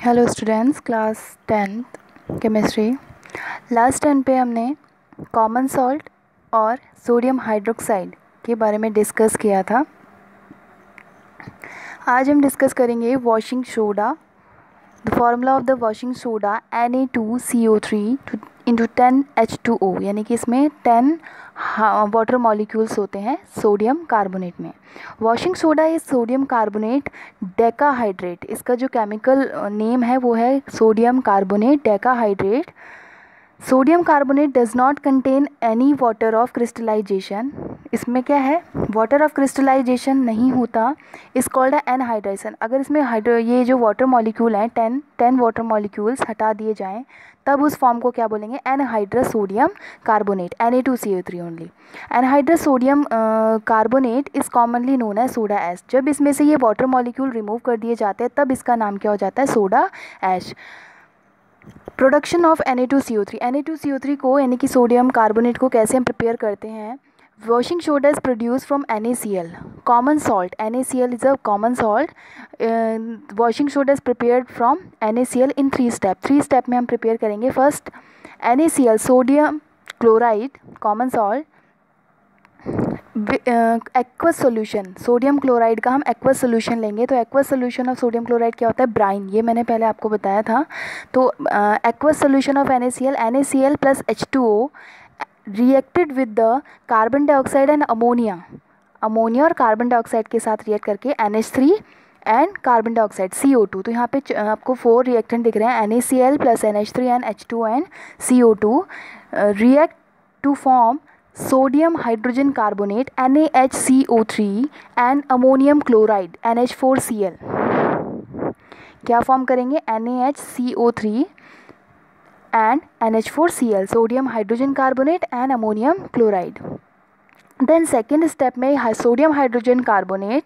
Hello students, class 10th chemistry. Last time पे हमने common salt और सोडियम हाइड्रोक्साइड के बारे में डिस्कस किया था। आज हम डिस्कस करेंगे washing soda. The formula of the washing soda Na2CO3 into 10H2O, यानी कि इसमें 10 वाटर मॉलिक्यूल्स होते हैं सोडियम कार्बोनेट में। Washing soda is sodium carbonate decahydrate. इसका जो केमिकल नेम है वो है sodium carbonate decahydrate. Sodium carbonate does not contain any water of crystallisation. इसमें क्या है, वाटर ऑफ क्रिस्टलाइजेशन नहीं होता। इस कॉल्ड एनहाइड्रेशन। अगर इसमें ये जो वाटर मॉलिक्यूल हैं 10 वाटर मॉलिक्यूल्स हटा दिए जाएं तब उस फॉर्म को क्या बोलेंगे, anhydrous sodium carbonate, Na2CO3 only. Anhydrous sodium carbonate is commonly known as soda ash. जब इसमें से ये वाटर मॉलिक्यूल रिमूव कर दिए जाते हैं तब इसका नाम क्या हो जाता है, soda ash. Production of Na2CO3। Na2CO3 को यानी कि सोडियम कार्बोनेट को कैसे हम प्रिपेयर करते हैं। Washing soda is produce from NaCl, common salt. NaCl is a common salt. Washing soda is prepared from NaCl in 3 step. 3 step में हम प्रिपेयर करेंगे। First NaCl sodium chloride common salt, aqueous solution. Sodium chloride का हम aqueous solution लेंगे। तो aqueous solution of sodium chloride क्या होता है, ब्राइन। ये मैंने पहले आपको बताया था। तो aqueous solution of NaCl plus H2O reacted with the carbon dioxide and ammonia. Ammonia और कार्बन डाइऑक्साइड के साथ रिएक्ट करके NH3 and carbon dioxide CO2। तो यहाँ पे आपको 4 रिएक्टेंट दिख रहे हैं, NaCl plus NH3 and H2 and CO2 react to form sodium hydrogen carbonate NaHCO3 and ammonium chloride NH4Cl। क्या फॉर्म करेंगे, NaHCO3 and NH4Cl, sodium hydrogen carbonate and ammonium chloride. Then second step में sodium hydrogen carbonate,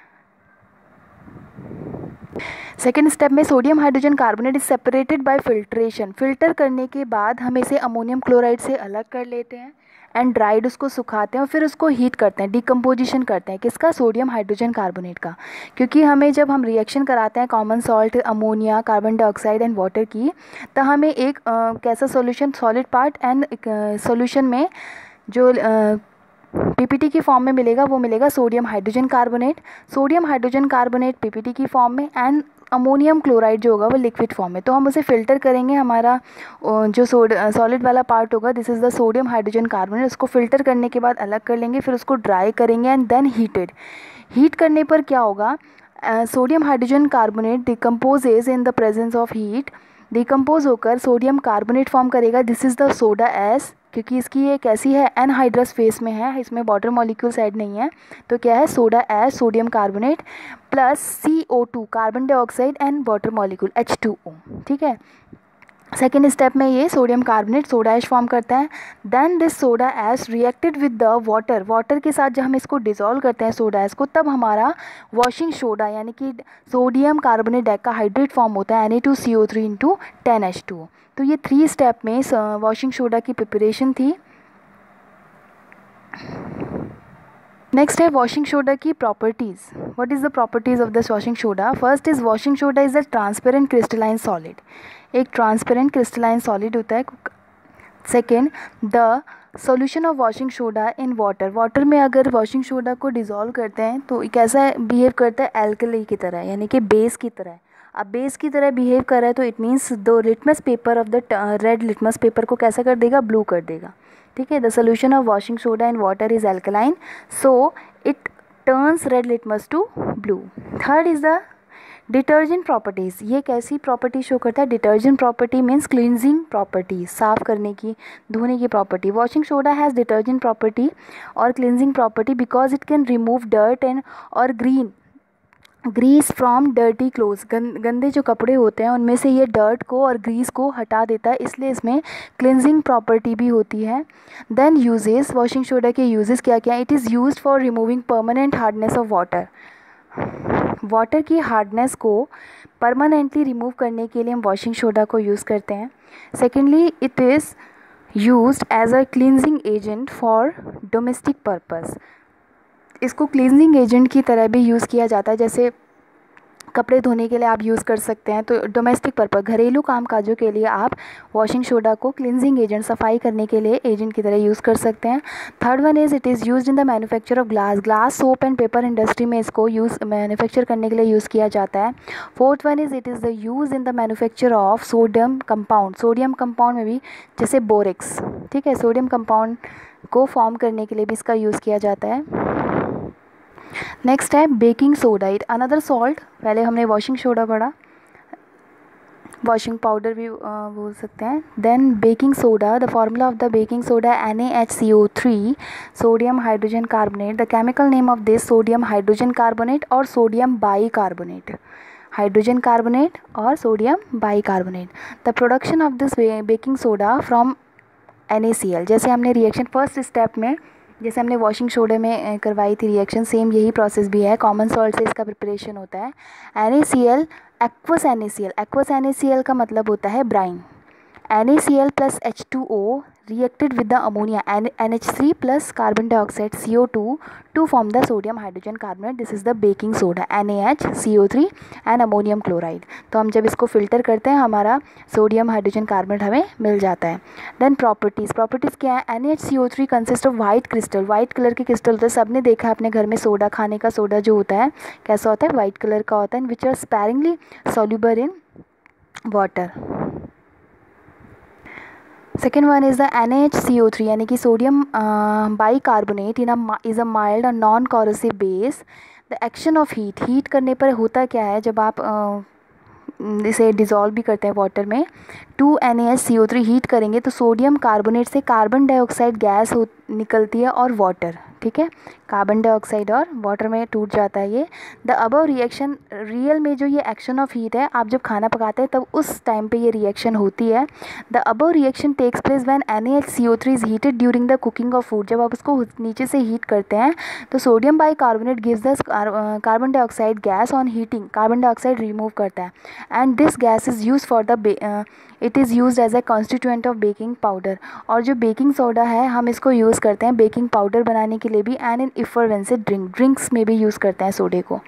second step में sodium hydrogen carbonate is separated by filtration. Filter करने के बाद हम इसे ammonium chloride से अलग कर लेते हैं एंड ड्राइड, उसको सुखाते हैं और फिर उसको हीट करते हैं, डिकम्पोजिशन करते हैं। किसका, सोडियम हाइड्रोजन कार्बोनेट का। क्योंकि हमें जब हम रिएक्शन कराते हैं common salt, ammonia, carbon dioxide and water की, तो हमें एक कैसा solution, solid part and solution में जो PPT की फॉर्म में मिलेगा वो मिलेगा sodium hydrogen carbonate. Sodium hydrogen carbonate PPT की फॉर्म में एंड अमोनियम क्लोराइड जो होगा वो लिक्विड फॉर्म में। तो हम उसे फिल्टर करेंगे। हमारा जो सॉलिड वाला पार्ट होगा, this is the sodium hydrogen carbonate. उसको फिल्टर करने के बाद अलग कर लेंगे, फिर उसको ड्राई करेंगे एंड देन हीट करने पर क्या होगा, sodium hydrogen carbonate decomposes in the presence of heat. Decompose होकर सोडियम कार्बोनेट फॉर्म करेगा, this is the soda ash. क्योंकि इसकी ये कैसी है, एनहाइड्रस फेस में है, इसमें वाटर मॉलिक्यूल्स ऐड नहीं है। तो क्या है, soda ash, sodium carbonate plus CO2 carbon dioxide and water molecule H2O। ठीक है। सेकेंड स्टेप में ये sodium carbonate soda ash form करता है। Then this soda ash reacted with the water के साथ जब हम इसको डिसॉल्व करते हैं सोडा ऐश को, तब हमारा वॉशिंग सोडा यानी कि सोडियम कार्बोनेट डेकाहाइड्रेट फॉर्म होता है Na2CO3 इंटू 10H2O। तो ये 3 स्टेप में वॉशिंग सोडा की प्रिपरेशन थी। नेक्स्ट है वॉशिंग सोडा की properties. What is the properties of this washing soda. First is washing soda is a transparent crystalline solid. एक ट्रांसपेरेंट क्रिस्टलाइन सॉलिड होता है। Second, the solution of washing soda in water में अगर washing soda को dissolve करते हैं तो कैसा बिहेव करता है, एल्कली की तरह, यानी कि बेस की तरह। अब बेस की तरह बिहेव कर रहा है तो it means the litmus paper of the red litmus paper को कैसा कर देगा, ब्लू कर देगा। ठीक है। The solution of washing soda in water is alkaline, so it turns red litmus to blue. Third is the detergent properties. ये कैसी प्रॉपर्टी शो करता है, detergent property means cleansing property, साफ़ करने की, धोने की property. Washing soda has detergent property और cleansing property because it can remove dirt and और ग्रीस फ्रॉम डर्टी क्लोथ्स। गंदे जो कपड़े होते हैं उनमें से ये डर्ट को और ग्रीस को हटा देता है, इसलिए इसमें क्लिनजिंग प्रॉपर्टी भी होती है। देन यूजेस, वॉशिंग सोडा के यूजेस क्या क्या, it is used for removing permanent hardness of water की हार्डनेस को परमानेंटली रिमूव करने के लिए हम वॉशिंग सोडा को यूज़ करते हैं। Secondly, it is used as a cleansing agent for domestic purpose. इसको क्लींजिंग एजेंट की तरह भी यूज़ किया जाता है। जैसे कपड़े धोने के लिए आप यूज़ कर सकते हैं। तो डोमेस्टिक पर्पज़, घरेलू कामकाजों के लिए आप वॉशिंग सोडा को क्लिनजिंग एजेंट, सफाई करने के लिए एजेंट की तरह यूज़ कर सकते हैं। Third one is it is used in the manufacture of glass soap and paper industry में इसको मैन्युफैक्चर करने के लिए यूज़ किया जाता है। Fourth one is it is the use in the manufacture of sodium compound में भी, जैसे बोरेक्स, ठीक है, सोडियम कंपाउंड को फॉर्म करने के लिए भी इसका यूज़ किया जाता है। नेक्स्ट है baking soda, it another salt. पहले हमने वॉशिंग सोडा पढ़ा, वॉशिंग पाउडर भी बोल सकते हैं। Then baking soda, the formula of the baking soda NaHCO3 sodium hydrogen carbonate. The chemical name of this sodium hydrogen carbonate और sodium bicarbonate, hydrogen carbonate और sodium bicarbonate. The production of this baking soda from NaCl, जैसे हमने reaction first step में, जैसे हमने washing soda में करवाई थी रिएक्शन, सेम यही प्रोसेस भी है, कॉमन सॉल्ट से इसका प्रिपरेशन होता है। NaCl, एक्वस NaCl का मतलब होता है brine. NaCl plus H2O reacted with the ammonia NH3 plus carbon dioxide CO2 to form the sodium hydrogen carbonate. This is the baking soda NaHCO3 and ammonium chloride. तो हम जब इसको filter करते हैं हमारा सोडियम हाइड्रोजन कार्बोनेट हमें मिल जाता है। देन प्रॉपर्टीज़ क्या है? NaHCO3 consist of white crystal, white colour के क्रिस्टल होता है। सबने देखा है अपने घर में सोडा, खाने का सोडा जो होता है कैसा होता है, वाइट कलर का होता है, which are sparingly soluble in water. Second one is the NaHCO3 यानी कि sodium bicarbonate is a mild और non corrosive base. The action of heat करने पर होता क्या है, जब आप इसे डिज़ोल्व भी करते हैं वाटर में, 2 NaHCO3 हीट करेंगे तो सोडियम कार्बोनेट से कार्बन डाइऑक्साइड गैस निकलती है और वाटर, ठीक है, कार्बन डाइऑक्साइड और वाटर में टूट जाता है ये। द अबव रिएक्शन, रियल में जो ये एक्शन ऑफ हीट है, आप जब खाना पकाते हैं तब उस टाइम पे ये रिएक्शन होती है। The above reaction takes place when NaHCO3 is heated during the cooking of food. जब आप उसको नीचे से हीट करते हैं तो sodium bicarbonate gives the carbon dioxide gas on heating, carbon dioxide remove करता है, and this gas is use for the it is use as a constituent of baking powder. और जो बेकिंग सोडा है हम इसको यूज़ करते हैं baking powder बनाने के लिए भी, एंड इन इफरवेंसेंट ड्रिंक्स में भी यूज़ करते हैं सोडे को।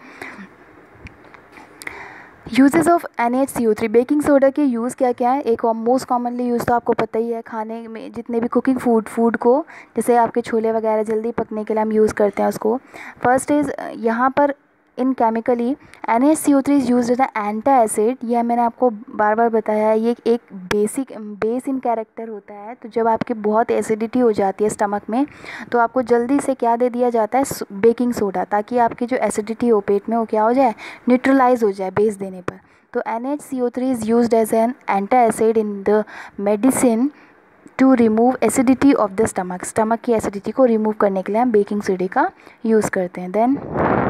Uses of NaHCO3, baking soda के यूज़ क्या क्या है? एक मोस्ट कॉमनली यूज़ तो आपको पता ही है, खाने में जितने भी कुकिंग फूड को, जैसे आपके छोले वगैरह जल्दी पकने के लिए हम यूज़ करते हैं उसको। फर्स्ट इज़ यहाँ पर in chemically NaHCO3 is use as antacid. यह मैंने आपको बार बार बताया है, ये एक बेस इन कैरेक्टर होता है। तो जब आपकी बहुत एसिडिटी हो जाती है स्टमक में तो आपको जल्दी से क्या दे दिया जाता है, बेकिंग सोडा, ताकि आपकी जो एसिडिटी हो पेट में वो क्या हो जाए, न्यूट्रलाइज हो जाए बेस देने पर। तो NaHCO3 is use as an antacid in the medicine to remove acidity of the stomach की एसिडिटी को रिमूव करने के लिए हम बेकिंग सोडे का यूज़ करते हैं। Then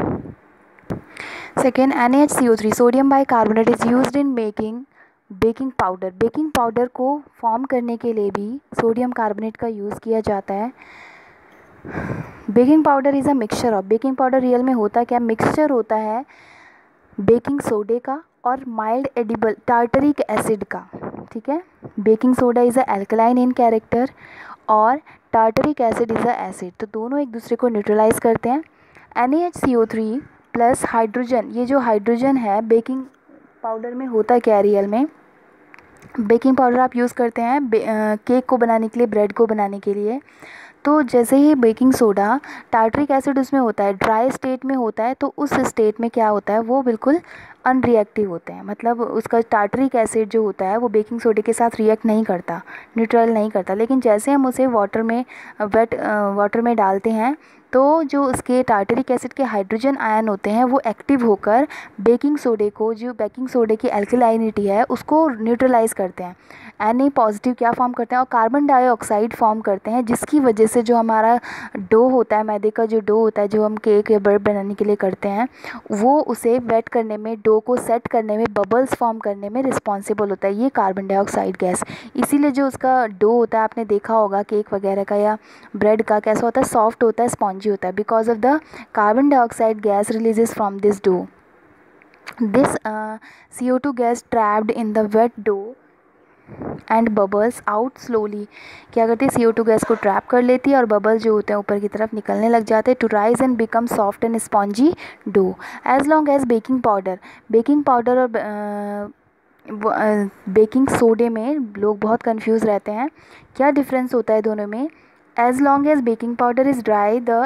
second, NaHCO3 sodium bicarbonate is used in making baking powder. Baking powder को फॉर्म करने के लिए भी सोडियम कार्बोनेट का यूज़ किया जाता है। Baking powder is a mixture of, baking powder real में होता क्या, मिक्सचर होता है बेकिंग सोडे का और माइल्ड एडिबल टार्टरिक एसिड का, ठीक है। Baking soda is a alkaline in character और tartaric acid is a acid, तो दोनों एक दूसरे को न्यूट्रलाइज करते हैं। NaHCO3 प्लस हाइड्रोजन, ये जो हाइड्रोजन है बेकिंग पाउडर में होता क्या रियल में, बेकिंग पाउडर आप यूज़ करते हैं केक को बनाने के लिए, ब्रेड को बनाने के लिए। तो जैसे ही बेकिंग सोडा, टार्टरिक एसिड उसमें होता है, ड्राई स्टेट में होता है, तो उस स्टेट में क्या होता है, वो बिल्कुल अनरिएक्टिव होते हैं। मतलब उसका टार्टरिक एसिड जो होता है वो बेकिंग सोडे के साथ रिएक्ट नहीं करता, न्यूट्रल नहीं करता। लेकिन जैसे हम उसे वाटर में डालते हैं तो जो उसके टार्टरिक एसिड के हाइड्रोजन आयन होते हैं वो एक्टिव होकर बेकिंग सोडे को, जो बेकिंग सोडे की एल्कलाइनिटी है उसको न्यूट्रलाइज करते हैं। Na पॉजिटिव क्या फॉर्म करते हैं और कार्बन डाइऑक्साइड फॉर्म करते हैं, जिसकी वजह से जो हमारा डो होता है, मैदे का जो डो होता है जो हम केक या ब्रेड बनाने के लिए करते हैं, वो उसे वेट करने में, डो को सेट करने में, बबल्स फॉर्म करने में रिस्पॉन्सिबल होता है ये कार्बन डाइऑक्साइड गैस। इसीलिए जो उसका डो होता है, आपने देखा होगा केक वगैरह का या ब्रेड का, कैसा होता है, सॉफ्ट होता है, स्पॉन्जी होता है, because of the carbon dioxide gas releases from this dough. This CO2 gas trapped in the wet dough and bubbles out slowly. क्या करती है, CO2 गैस को ट्रैप कर लेती है और बबल्स जो होते हैं ऊपर की तरफ निकलने लग जाते हैं to rise and become soft and spongy dough. As long as baking powder और बेकिंग सोडे में लोग बहुत कंफ्यूज रहते हैं, क्या डिफरेंस होता है दोनों में। As long as baking powder is dry the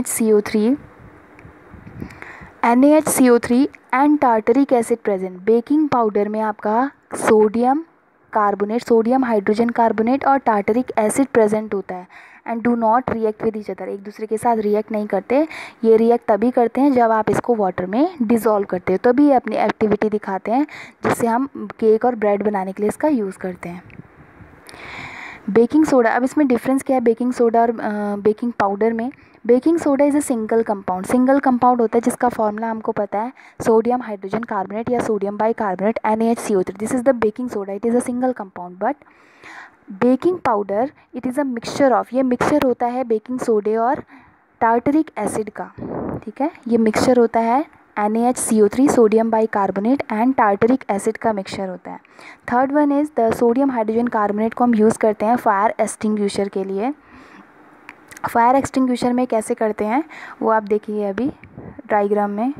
NaHCO3 and tartaric acid present. Baking powder में आपका सोडियम हाइड्रोजन कार्बोनेट और टार्टरिक एसिड प्रेजेंट होता है and do not react with each other. एक दूसरे के साथ रिएक्ट नहीं करते। ये रिएक्ट तभी करते हैं जब आप इसको वाटर में डिज़ोल्व करते हो, तभी ये अपनी एक्टिविटी दिखाते हैं, जिससे हम केक और ब्रेड बनाने के लिए इसका यूज़ करते हैं। बेकिंग सोडा, अब इसमें डिफरेंस क्या है बेकिंग सोडा और बेकिंग पाउडर में। Baking soda is a single compound होता है जिसका फॉर्मूला हमको पता है, सोडियम हाइड्रोजन कार्बोनेट या sodium bicarbonate NaHCO3। This is the baking soda, it is a single compound. But baking powder it is a mixture of, ये mixture होता है बेकिंग सोडे और टार्टरिक एसिड का, ठीक है। ये मिक्सचर होता है NaHCO3 sodium bicarbonate and tartaric acid का मिक्सचर होता है। Third one is the sodium hydrogen carbonate को हम यूज़ करते हैं फायर एक्सटिंग्विशर के लिए। फायर एक्सटिंग्विशर में कैसे करते हैं वो आप देखिए अभी डायग्राम में।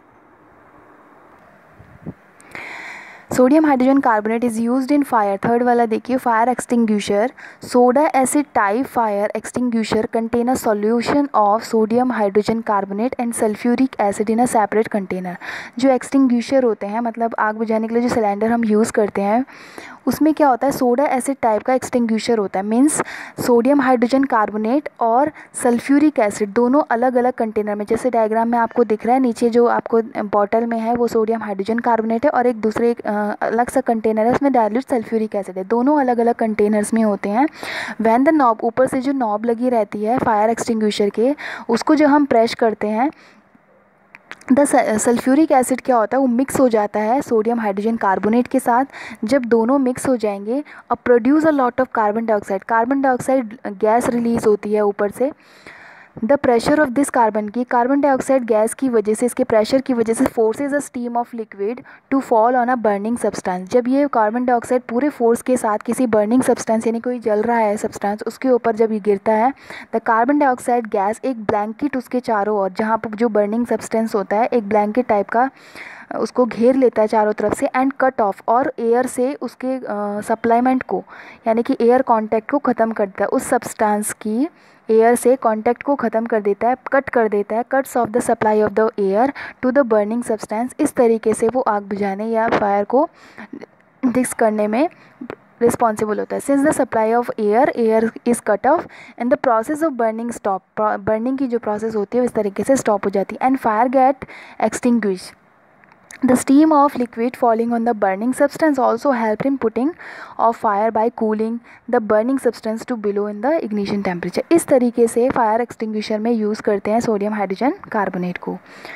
Sodium hydrogen carbonate is used in fire, third वाला देखिए, fire extinguisher. Soda acid type fire extinguisher contain a solution of sodium hydrogen carbonate and sulphuric acid in a separate container. जो एक्सटिंग्विशर होते हैं, मतलब आग बुझाने के लिए जो सिलेंडर हम यूज़ करते हैं, उसमें क्या होता है, सोडा एसिड टाइप का एक्सटिंग्विशर होता है। मीन्स सोडियम हाइड्रोजन कार्बोनेट और सल्फ्यूरिक एसिड दोनों अलग अलग कंटेनर में, जैसे डायग्राम में आपको दिख रहा है, नीचे जो आपको बॉटल में है वो सोडियम हाइड्रोजन कार्बोनेट है और एक दूसरे अलग सा कंटेनर है उसमें डाइल्यूट सल्फ्यूरिक एसिड है, दोनों अलग अलग कंटेनर्स में होते हैं। व्हेन द नॉब, ऊपर से जो नॉब लगी रहती है फायर एक्सटिंग्विशर के, उसको जब हम प्रेस करते हैं, द सल्फ्यूरिक एसिड क्या होता है, वो मिक्स हो जाता है सोडियम हाइड्रोजन कार्बोनेट के साथ। जब दोनों मिक्स हो जाएंगे और produce a lot of carbon dioxide gas release होती है ऊपर से। The pressure of this carbon dioxide gas की वजह से, इसके प्रेशर की वजह से forces a steam of liquid to fall on a burning substance. जब ये कार्बन डाइऑक्साइड पूरे फोर्स के साथ किसी बर्निंग सब्सटेंस यानी कोई जल रहा है सब्सटेंस, उसके ऊपर जब ये गिरता है, द कार्बन डाइऑक्साइड गैस एक ब्लैंकेट उसके चारों ओर, जहाँ पर जो बर्निंग सब्सटेंस होता है एक ब्लैंकेट टाइप का उसको घेर लेता है चारों तरफ से एंड कट ऑफ, और एयर से उसके सप्लाईमेंट को यानी कि एयर कांटेक्ट को ख़त्म कर देता है, उस सब्सटेंस की एयर से कांटेक्ट को ख़त्म कर देता है, कट कर देता है, cuts off the supply of the air to the burning substance. इस तरीके से वो आग बुझाने या फायर को डिक्स करने में रिस्पॉन्सिबल होता है। Since the supply of air is cut off and the process of burning stop, burning की जो प्रोसेस होती है इस तरीके से स्टॉप हो जाती है and fire get extinguish. The steam of liquid falling on the burning substance also helped in putting off fire by cooling the burning substance to below in the ignition temperature। इस तरीके से fire extinguisher में use करते हैं sodium hydrogen carbonate को।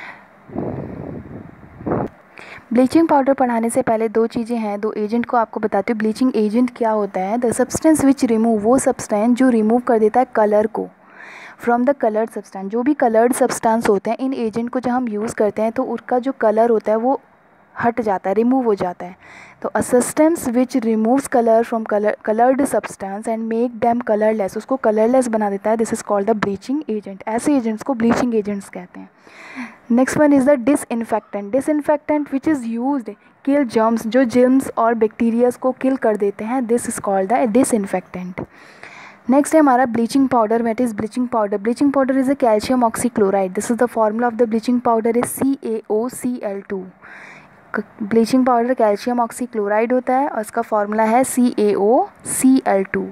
Bleaching powder पढ़ाने से पहले दो चीज़ें हैं, दो एजेंट को आपको बताती हूँ। ब्लीचिंग एजेंट क्या होता है, द सब्सटेंस विच रिमूव, वो सब्सटेंस जो रिमूव कर देता है कलर को फ्रॉम द कलर्ड सब्सटेंस। जो भी कलर्ड सब्सटेंस होते हैं, इन एजेंट को जब हम यूज़ करते हैं तो उसका जो कलर होता है वो हट जाता है, रिमूव हो जाता है। तो a substance which removes colour from coloured substance and make them colourless, उसको कलरलेस बना देता है, this is called the bleaching agent. ऐसे एजेंट्स को ब्लीचिंग एजेंट्स कहते हैं। Next one is the disinfectant which is used kill germs, जो germs और बैक्टीरियाज को किल कर देते हैं, this is called the disinfectant. Next है हमारा bleaching powder. What is bleaching powder is a calcium oxychloride. This is the formula of the bleaching powder is CaOCl2। Bleaching powder calcium oxychloride होता है और इसका formula है CaOCl2।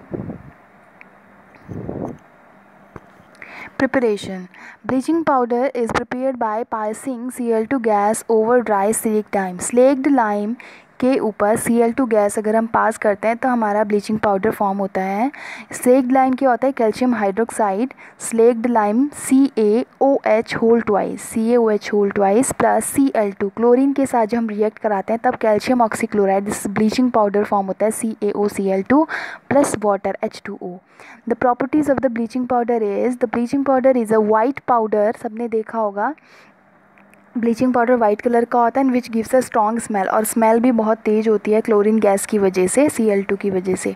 Preparation. Bleaching powder is prepared by passing Cl2 gas over dry slaked lime. Slaked lime के ऊपर Cl2 gas अगर हम पास करते हैं तो हमारा ब्लीचिंग पाउडर फॉर्म होता है। स्लेक्ड लाइम क्या होता है, calcium hydroxide, slaked lime CaOH whole twice plus Cl2, chlorine के साथ जब हम रिएक्ट कराते हैं तब calcium oxychloride, this bleaching powder form होता है CaOCl2 plus water H2O। The properties of the bleaching powder is, the bleaching powder is a white powder, सबने देखा होगा ब्लीचिंग पाउडर वाइट कलर का होता है and which gives a strong smell, और smell भी बहुत तेज़ होती है क्लोरीन गैस की वजह से, Cl2 की वजह से।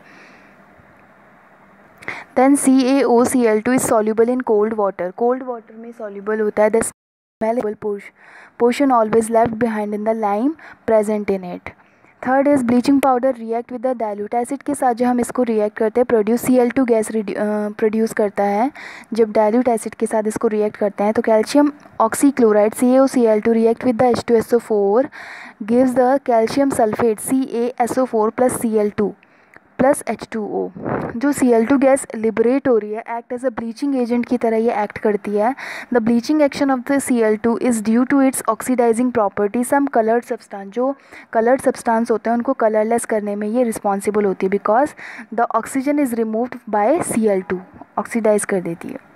Then CaOCl2 is soluble in cold water, cold water में सॉल्युबल होता है। The smell portion always left behind in the lime present in it. Third is bleaching powder react with the dilute acid के साथ जो हम इसको react करते हैं, प्रोड्यूस Cl2 गैस प्रोड्यूस करता है। जब डाइल्यूट एसिड के साथ इसको रिएक्ट करते हैं तो calcium oxychloride CaOCl2 react with the H2SO4 gives the calcium sulphate CaSO4 plus Cl2 plus H2O। जो Cl2 गैस लिबरेट हो रही है, act as a bleaching agent की तरह ये एक्ट करती है। The bleaching action of the Cl2 is due to its oxidising property. Some coloured substance, जो कलर्ड सब्सटेंस होते हैं उनको कलरलेस करने में ये रिस्पॉन्सिबल होती है, because the oxygen is removed by Cl2, oxidise कर देती है।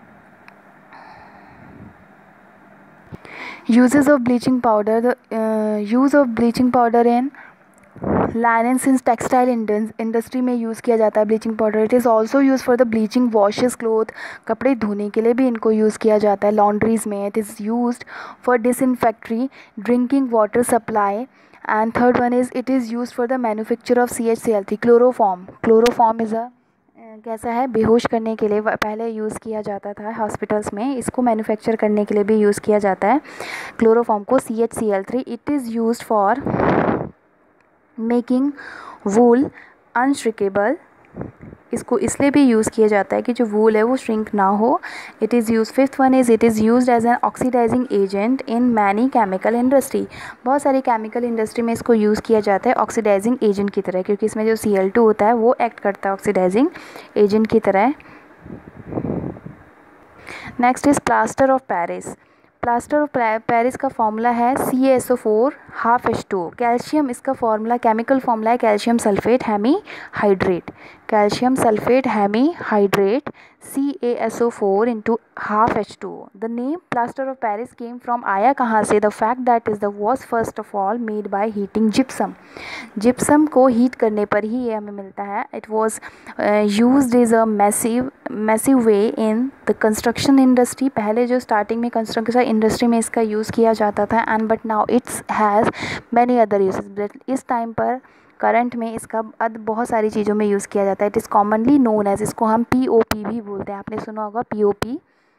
Uses of bleaching powder, the use of bleaching powder in linen since textile industry में यूज़ किया जाता है bleaching powder. It is also use for the bleaching washes cloth, कपड़े धोने के लिए भी इनको यूज़ किया जाता है लॉन्ड्रीज में। It is used for disinfectory drinking water supply. And third one is it is used for the manufacture of CHCl3 chloroform. Chloroform is a कैसा है, बेहोश करने के लिए पहले यूज़ किया जाता था हॉस्पिटल्स में, इसको मैन्युफैक्चर करने के लिए भी यूज़ किया जाता है क्लोरोफॉर्म को, CHCl3। It is used for making wool unshrinkable, इसको इसलिए भी यूज़ किया जाता है कि जो वूल है वो श्रिंक ना हो। It is use, fifth one is it is used as an oxidising agent in many chemical industry. बहुत सारी केमिकल इंडस्ट्री में इसको यूज़ किया जाता है ऑक्सीडाइजिंग एजेंट की तरह, क्योंकि इसमें जो Cl2 होता है वो एक्ट करता है ऑक्सीडाइजिंग एजेंट की तरह। Next is plaster of Paris. Plaster of Paris का फॉर्मूला है CaSO4 हाफ H2O। कैल्शियम इसका फॉर्मूला, केमिकल फॉर्मूला है calcium sulphate hemi hydrate, calcium sulphate hemi hydrate CaSO4 into half H2O। The name plaster of Paris came from, आया कहाँ से? The fact that is the was first of all made by heating gypsum. Gypsum को heat करने पर ही ये हमें मिलता है। It was used is a massive way in the construction industry. पहले जो स्टार्टिंग में कंस्ट्रक्शन इंडस्ट्री में इसका यूज़ किया जाता था, and but now it's has many other uses. इस टाइम पर करंट में इसका बहुत सारी चीज़ों में यूज़ किया जाता है। It is commonly known as, इसको हम POP भी बोलते हैं, आपने सुना होगा POP।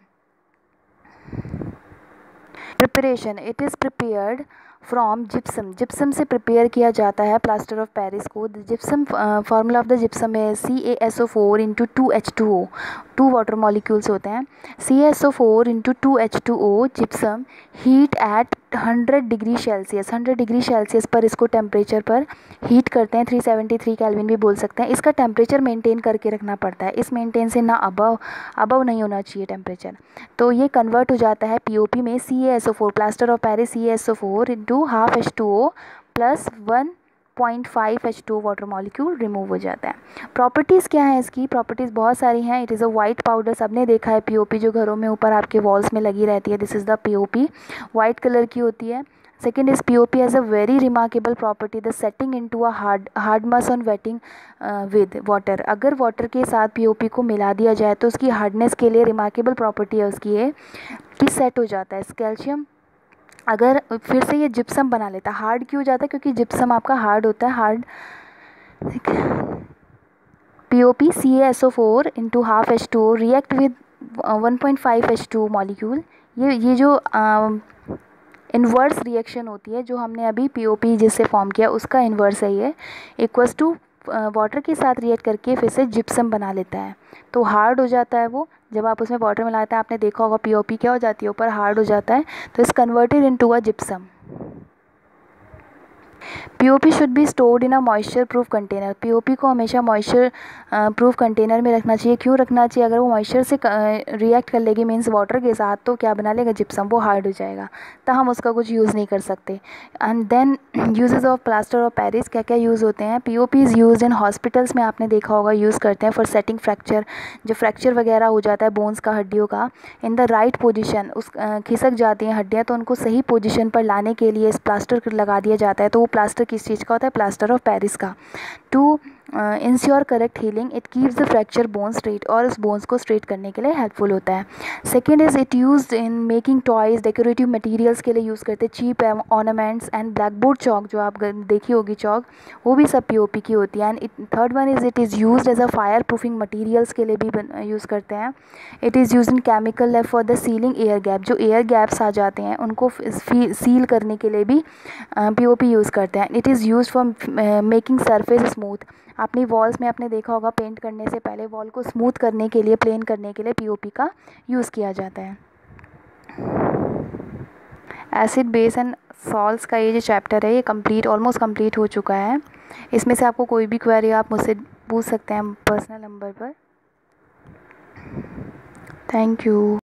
Preparation, it is prepared from gypsum, gypsum से प्रिपेयर किया जाता है प्लास्टर ऑफ पेरिस को। The gypsum, formula of the gypsum है CaSO4 into 2H2O, 2 water molecules होते हैं। CaSO4 into 2H2O gypsum heat at 100 degree Celsius, 100 degree Celsius पर इसको टेम्परेचर पर हीट करते हैं, 373 केल्विन भी बोल सकते हैं। इसका टेम्परेचर मेंटेन करके रखना पड़ता है, इस मेंटेन से ना अबव नहीं होना चाहिए टेम्परेचर। तो ये कन्वर्ट हो जाता है POP में CaSO4, plaster of Paris CaSO4 into half H2O plus 1.5 H2O water molecule remove हो जाता है। प्रॉपर्टीज़ क्या है इसकी? प्रॉपर्टीज़ बहुत सारी हैं। It is a white powder, सबने देखा है POP जो घरों में ऊपर आपके वॉल्स में लगी रहती है, this is the POP, white colour की होती है। Second is POP has a very remarkable property, the setting into a hard mass on wetting with water. अगर वाटर के साथ POP को मिला दिया जाए तो उसकी हार्डनेस के लिए रिमार्केबल प्रॉपर्टी है उसकी ये कि सेट हो जाता है। कैल्शियम अगर फिर से ये जिप्सम बना लेता है, हार्ड क्यों हो जाता है? क्योंकि जिप्सम आपका हार्ड होता है, hard. POP CaSO4 into half H2O react with 1.5 H2O molecule. ये जो इन्वर्स रिएक्शन होती है जो हमने अभी POP जिससे फॉर्म किया उसका इन्वर्स है ये, इक्वल्स टू वाटर के साथ रिएक्ट करके फिर से जिप्सम बना लेता है, तो हार्ड हो जाता है वो। जब आप उसमें वाटर मिलाते हैं, आपने देखा होगा POP क्या हो जाती है, ऊपर हार्ड हो जाता है, तो इस converted into a gypsum. POP should be stored in a moisture proof container. POP को हमेशा मॉइस्चर प्रूफ कंटेनर में रखना चाहिए। क्यों रखना चाहिए? अगर वो मॉइस्चर से रिएक्ट कर लेगी मीन्स वाटर के साथ, तो क्या बना लेगा? जिप्सम, वो हार्ड हो जाएगा, तो हम उसका कुछ यूज़ नहीं कर सकते। And then uses of plaster of Paris, क्या क्या यूज़ होते हैं? POP is use in hospitals में, आपने देखा होगा यूज़ करते हैं फॉर सेटिंग फ्रैक्चर, जो फ्रैक्चर वगैरह हो जाता है बोन्स का, हड्डियों का, इन द राइट पोजिशन, उस खिसक जाती हैं हड्डियाँ, तो उनको सही पोजिशन पर लाने के लिए इस प्लास्टर लगा दिया जाता है। तो वो प्लास्टर किस चीज़ का होता है? प्लास्टर ऑफ पेरिस का। To ensure correct healing, it keeps the fracture bone straight, और उस बोन्स को स्ट्रेट करने के लिए हेल्पफुल होता है। Second is it use in making toys, decorative materials के लिए यूज़ करते हैं, cheap ornaments and blackboard chalk, जो आप देखी होगी चौक, वो भी सब पीओपी की होती है। And third one is it is use as a fire proofing materials के लिए भी यूज़ करते हैं। It is use in chemical lab for the sealing air gap, जो एयर गैप्स आ जाते हैं उनको सील करने के लिए भी पीओपी यूज़ करते हैं। It is use for making surface smooth, अपनी वॉल्स में आपने देखा होगा पेंट करने से पहले वॉल को स्मूथ करने के लिए, प्लेन करने के लिए पीओपी का यूज़ किया जाता है। एसिड बेस एंड सॉल्ट्स का ये जो चैप्टर है ये कंप्लीट, ऑलमोस्ट कंप्लीट हो चुका है। इसमें से आपको कोई भी क्वेरी आप मुझसे पूछ सकते हैं पर्सनल नंबर पर। Thank you.